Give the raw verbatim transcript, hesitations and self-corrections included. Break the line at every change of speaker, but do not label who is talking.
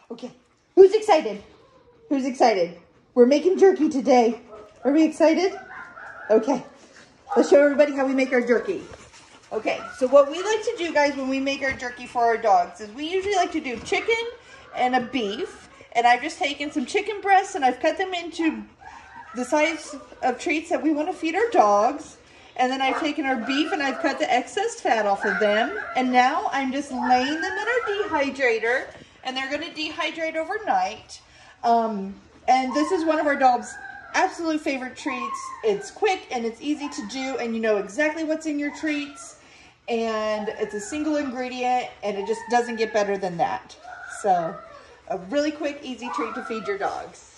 Okay, who's excited? Who's excited? We're making jerky today. Are we excited? Okay, let's show everybody how we make our jerky. Okay, so what we like to do, guys, when we make our jerky for our dogs is we usually like to do chicken and a beef. And I've just taken some chicken breasts and I've cut them into the size of treats that we want to feed our dogs. And then I've taken our beef and I've cut the excess fat off of them. And now I'm just laying them in our dehydrator. And they're going to dehydrate overnight. Um, and this is one of our dogs' absolute favorite treats. It's quick and it's easy to do. And you know exactly what's in your treats. And it's a single ingredient. And it just doesn't get better than that. So, a really quick, easy treat to feed your dogs.